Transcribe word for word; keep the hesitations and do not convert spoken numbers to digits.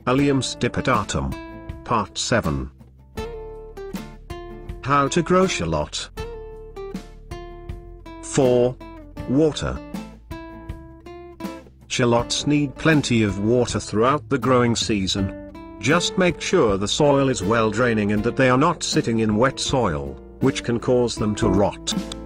Allium stipitatum. Part seven. How to grow shallot. four. Water. Shallots need plenty of water throughout the growing season. Just make sure the soil is well draining and that they are not sitting in wet soil, which can cause them to rot.